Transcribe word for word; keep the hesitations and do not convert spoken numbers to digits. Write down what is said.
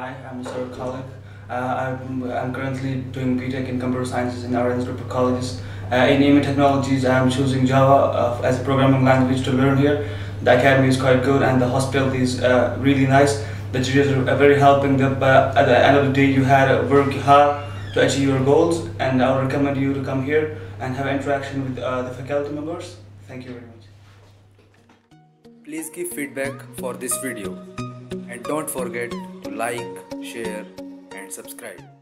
Hi, I'm mister Khalid. Uh, I'm, I'm currently doing B Tech in Computer Sciences in our Institute of Colleges. Uh, in A I M E Technologies, I'm choosing Java uh, as a programming language to learn here. The academy is quite good and the hospitality is uh, really nice. The teachers are very helping. The, but at the end of the day, you had to work hard to achieve your goals, and I would recommend you to come here and have interaction with uh, the faculty members. Thank you very much. Please give feedback for this video and don't forget to like, share and subscribe.